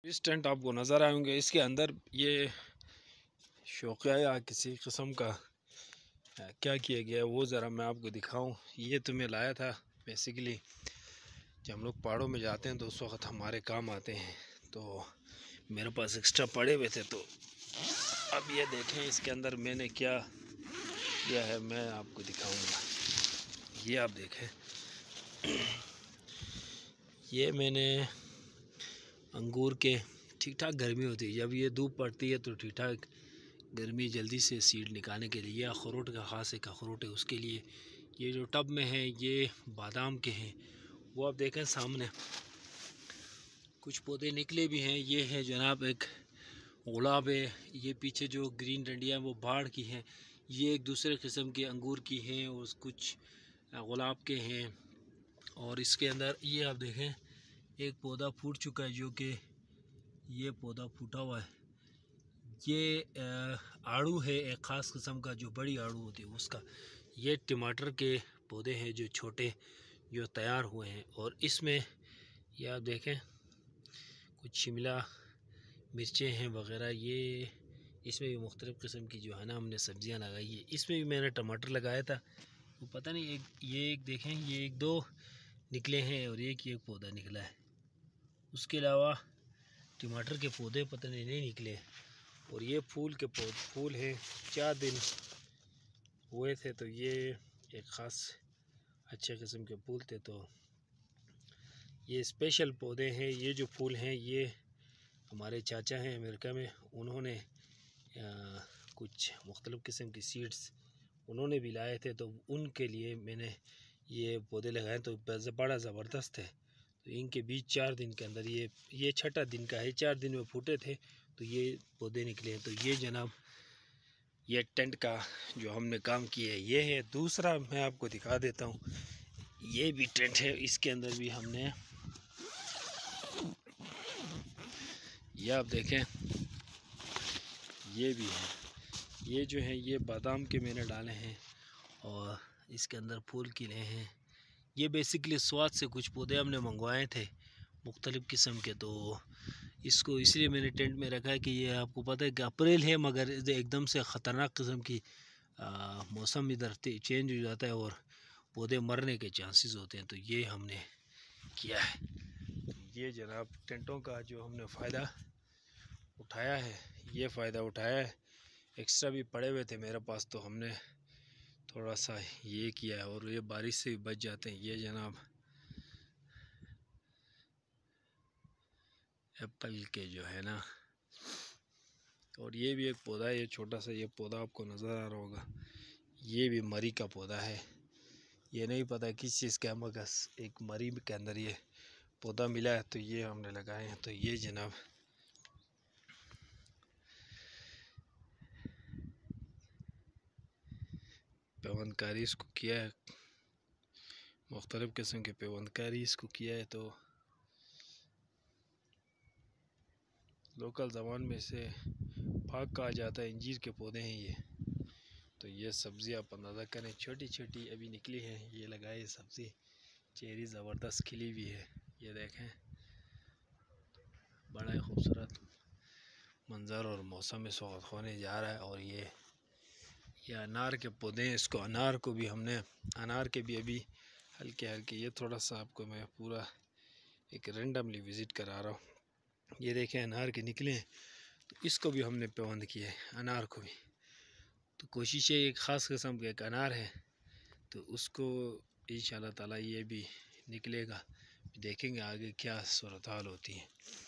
इस टेंट आपको नज़र आएंगे, इसके अंदर ये शौकिया या किसी किस्म का क्या किया गया है वो ज़रा मैं आपको दिखाऊं। ये तो मैं लाया था बेसिकली जब हम लोग पहाड़ों में जाते हैं तो उस वक्त हमारे काम आते हैं, तो मेरे पास एक्स्ट्रा पड़े हुए थे। तो अब ये देखें इसके अंदर मैंने क्या किया है, मैं आपको दिखाऊंगा। ये आप देखें, ये मैंने अंगूर के ठीक ठाक गर्मी होती है, जब ये धूप पड़ती है तो ठीक ठाक गर्मी जल्दी से सीड निकालने के लिए, अखरोट का ख़ास एक अखरोट है उसके लिए। ये जो टब में है ये बादाम के हैं, वो आप देखें सामने कुछ पौधे निकले भी हैं। ये है जनाब एक गुलाब है, ये पीछे जो ग्रीन डंडियाँ वो बाढ़ की हैं, ये एक दूसरे किस्म के अंगूर की हैं और कुछ गुलाब के हैं। और इसके अंदर ये आप देखें एक पौधा फूट चुका है, जो कि ये पौधा फूटा हुआ है। ये आड़ू है एक ख़ास किस्म का, जो बड़ी आड़ू होती है उसका। ये टमाटर के पौधे हैं जो छोटे जो तैयार हुए हैं। और इसमें ये आप देखें कुछ शिमला मिर्चें हैं वग़ैरह, ये इसमें भी मुख्तलिफ़ किस्म की जो है ना हमने सब्ज़ियां लगाई है। इसमें भी मैंने टमाटर लगाया था, वो पता नहीं एक देखें ये एक दो निकले हैं और एक पौधा निकला है, उसके अलावा टमाटर के पौधे पता नहीं निकले। और ये फूल हैं, 4 दिन हुए थे, तो ये एक ख़ास अच्छे किस्म के फूल थे। तो ये स्पेशल पौधे हैं। ये जो फूल हैं ये हमारे चाचा हैं अमेरिका में, उन्होंने कुछ मुख्तलिफ़ किस्म की सीड्स उन्होंने भी लाए थे, तो उनके लिए मैंने ये पौधे लगाए। तो बड़ा ज़बरदस्त है। तो इनके बीच 4 दिन के अंदर ये छठा दिन का है, 4 दिन में फूटे थे तो ये पौधे निकले हैं। तो ये जनाब ये टेंट का जो हमने काम किया है ये है। दूसरा मैं आपको दिखा देता हूँ, ये भी टेंट है, इसके अंदर भी हमने ये आप देखें ये भी है। ये जो है ये बादाम के मैंने डाले हैं और इसके अंदर फूल खिले हैं। ये बेसिकली स्वाद से कुछ पौधे हमने मंगवाए थे मुख्तलिफ़ किस्म के, तो इसको इसलिए मैंने टेंट में रखा है कि ये आपको पता है कि अप्रैल है मगर एकदम से ख़तरनाक किस्म की मौसम इधर चेंज हो जाता है और पौधे मरने के चांसेस होते हैं। तो ये हमने किया है। ये जनाब टेंटों का जो हमने फ़ायदा उठाया है, ये फ़ायदा उठाया है। एक्स्ट्रा भी पड़े हुए थे मेरे पास, तो हमने थोड़ा सा ये किया है और ये बारिश से भी बच जाते हैं। ये जनाब एप्पल के जो है ना, और ये भी एक पौधा है, ये छोटा सा ये पौधा आपको नज़र आ रहा होगा, ये भी मरी का पौधा है। ये नहीं पता किस चीज़ का, मगर एक मरी के अंदर ये पौधा मिला है तो ये हमने लगाए हैं। तो ये जनाब पेवंदकारी इसको किया है, मुख्तलिफ़ किस्म के पेवंदकारी इसको किया है। तो लोकल ज़बान में इसे फाक कहा जाता है। इंजीर के पौधे हैं ये। तो ये सब्ज़ी आप अंदाज़ा करें, छोटी छोटी अभी निकली है, ये लगाए सब्ज़ी, चेरी ज़बरदस्त खिली हुई है। ये देखें बड़ा ही खूबसूरत मंज़र और मौसम इस वक्त होने जा रहा है। और ये अनार के पौधे हैं, इसको अनार को भी हमने अनार के भी अभी हल्के हल्के, ये थोड़ा सा आपको मैं पूरा एक रेंडमली विज़िट करा रहा हूँ। ये देखें अनार के निकले हैं, तो इसको भी हमने पेवंद किया है अनार को भी। तो कोशिश है एक ख़ास किस्म का एक अनार है, तो उसको इंशाअल्लाह ताला ये भी निकलेगा। देखेंगे आगे क्या सूरत हाल होती है।